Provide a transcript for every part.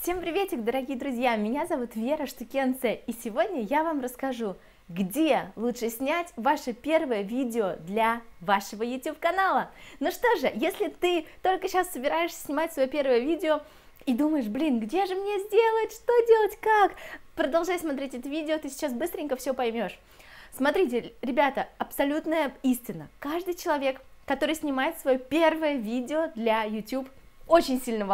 Всем приветик, дорогие друзья! Меня зовут Вера Штукенце, и сегодня я вам расскажу, где лучше снять ваше первое видео для вашего YouTube канала. Ну что же, если ты только сейчас собираешься снимать свое первое видео и думаешь, блин, где же мне сделать, что делать, как? Продолжай смотреть это видео, ты сейчас быстренько все поймешь. Смотрите, ребята, абсолютная истина. Каждый человек, который снимает свое первое видео для YouTube, очень сильно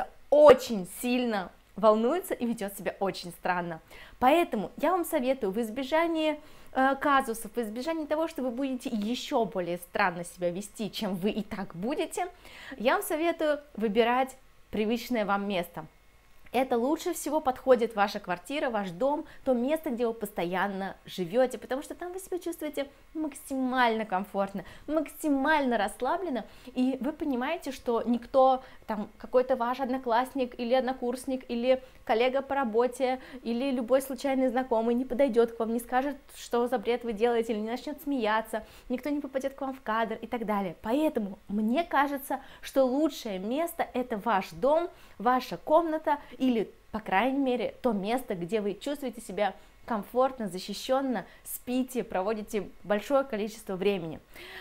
волнуется и ведет себя очень странно. Поэтому я вам советую в избежании казусов, в избежании того, что вы будете еще более странно себя вести, чем вы и так будете, я вам советую выбирать привычное вам место. Это лучше всего подходит ваша квартира, ваш дом, то место, где вы постоянно живете, потому что там вы себя чувствуете максимально комфортно, максимально расслабленно, и вы понимаете, что никто, там, какой-то ваш одноклассник или однокурсник, или коллега по работе, или любой случайный знакомый не подойдет к вам, не скажет, что за бред вы делаете, или не начнет смеяться, никто не попадет к вам в кадр и так далее. Поэтому мне кажется, что лучшее место – это ваш дом, ваша комната, или, по крайней мере, то место, где вы чувствуете себя комфортно, защищенно, спите, проводите большое количество времени.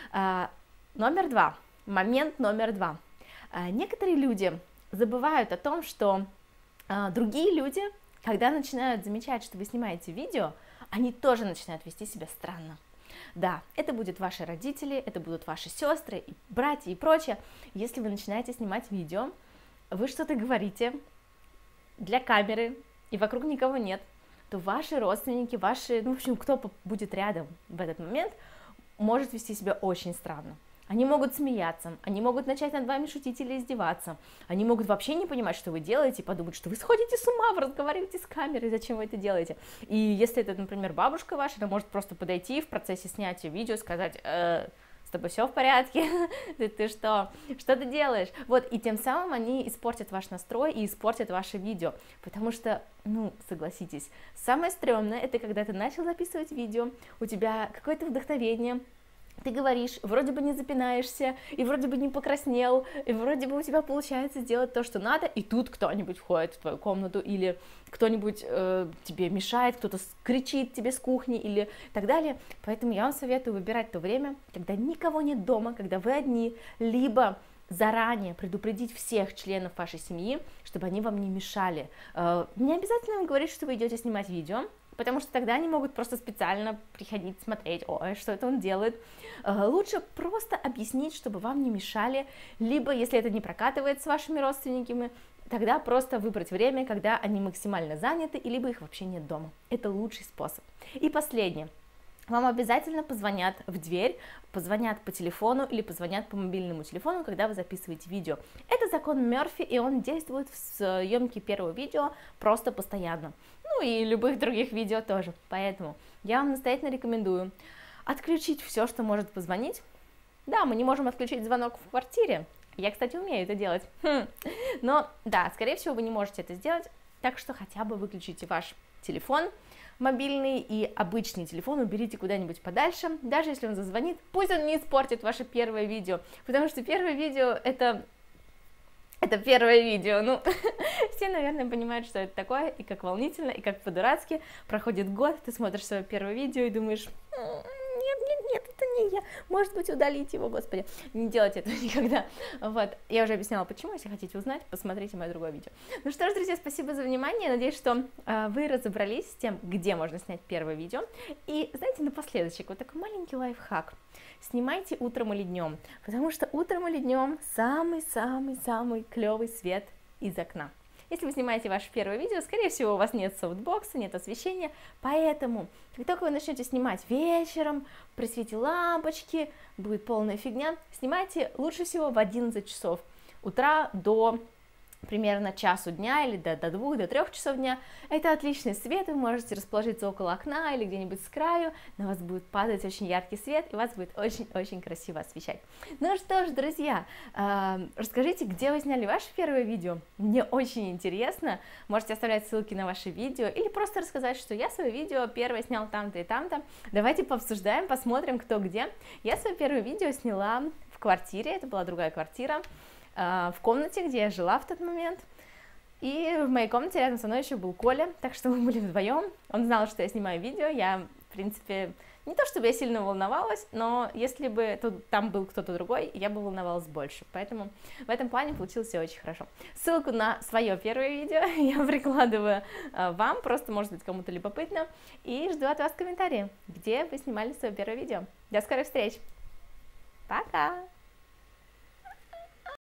Момент номер два. Некоторые люди забывают о том, что другие люди, когда начинают замечать, что вы снимаете видео, они тоже начинают вести себя странно. Да, это будут ваши родители, это будут ваши сестры, братья и прочее. Если вы начинаете снимать видео, вы что-то говорите для камеры, и вокруг никого нет, то ваши родственники, в общем, кто будет рядом в этот момент, может вести себя очень странно. Они могут смеяться, они могут начать над вами шутить или издеваться, они могут вообще не понимать, что вы делаете, подумать, что вы сходите с ума, вы разговариваете с камерой, зачем вы это делаете. И если это, например, бабушка ваша, она может просто подойти в процессе снятия видео, сказать: с тобой все в порядке, ты что ты делаешь? Вот, и тем самым они испортят ваш настрой и испортят ваше видео, потому что, согласитесь, самое стрёмное, это когда ты начал записывать видео, у тебя какое-то вдохновение, ты говоришь, вроде бы не запинаешься, и вроде бы не покраснел, и вроде бы у тебя получается сделать то, что надо, и тут кто-нибудь входит в твою комнату, или кто-нибудь тебе мешает, кто-то кричит тебе с кухни, или так далее. Поэтому я вам советую выбирать то время, когда никого нет дома, когда вы одни, либо заранее предупредить всех членов вашей семьи, чтобы они вам не мешали. Не обязательно вам говорить, что вы идете снимать видео, потому что тогда они могут просто специально приходить смотреть, ой, что это он делает. Лучше просто объяснить, чтобы вам не мешали, либо, если это не прокатывает с вашими родственниками, тогда просто выбрать время, когда они максимально заняты, либо их вообще нет дома. Это лучший способ. И последнее. Вам обязательно позвонят в дверь, позвонят по телефону или позвонят по мобильному телефону, когда вы записываете видео. Это закон Мерфи, и он действует в съемке первого видео просто постоянно. И любых других видео тоже. Поэтому я вам настоятельно рекомендую отключить все, что может позвонить. Да, мы не можем отключить звонок в квартире. Я, кстати, умею это делать. Но, да, скорее всего, вы не можете это сделать, так что хотя бы выключите ваш телефон мобильный и обычный телефон уберите куда-нибудь подальше, даже если он зазвонит, пусть он не испортит ваше первое видео, потому что первое видео это первое видео, все, наверное, понимают, что это такое, и как волнительно, и как по-дурацки, проходит год, ты смотришь свое первое видео и думаешь: нет, это не я, может быть, удалить его, господи, не делайте этого никогда. Вот, я уже объясняла, почему, если хотите узнать, посмотрите мое другое видео. Ну что ж, друзья, спасибо за внимание, надеюсь, что вы разобрались с тем, где можно снять первое видео, и, знаете, напоследочек, вот такой маленький лайфхак: снимайте утром или днем, потому что утром или днем самый клевый свет из окна. Если вы снимаете ваше первое видео, скорее всего, у вас нет софтбокса, нет освещения, поэтому, как только вы начнете снимать вечером, при свете лампочки, будет полная фигня, снимайте лучше всего в 11 часов утра до примерно часу дня или до 2, до 3 часов дня. Это отличный свет, вы можете расположиться около окна или где-нибудь с краю, на вас будет падать очень яркий свет, и вас будет очень-очень красиво освещать. Ну что ж, друзья, расскажите, где вы сняли ваше первое видео, мне очень интересно, можете оставлять ссылки на ваши видео, или просто рассказать, что я свое видео первое снял там-то и там-то, давайте пообсуждаем, посмотрим, кто где. Я свое первое видео сняла в квартире, это была другая квартира, в комнате, где я жила в тот момент. И в моей комнате рядом со мной еще был Коля, так что мы были вдвоем. Он знал, что я снимаю видео, я, в принципе, не то чтобы я сильно волновалась, но если бы там был кто-то другой, я бы волновалась больше, поэтому в этом плане получилось все очень хорошо. Ссылку на свое первое видео я прикладываю вам, просто может быть кому-то любопытно, и жду от вас комментарии, где вы снимали свое первое видео. До скорых встреч! Пока!